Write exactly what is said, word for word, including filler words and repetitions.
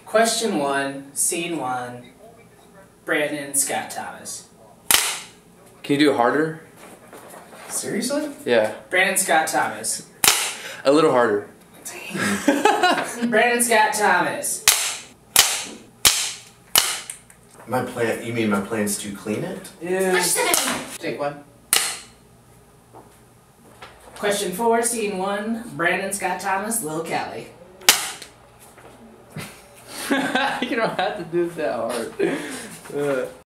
Question one, scene one, Brandon Scott Thomas. Can you do it harder? Seriously? Yeah. Brandon Scott Thomas. A little harder. Brandon Scott Thomas. My plan, you mean my plan's to clean it? Yeah. Take one. Question four, scene one, Brandon Scott Thomas, Lil Cali. You don't have to do it that hard. Uh.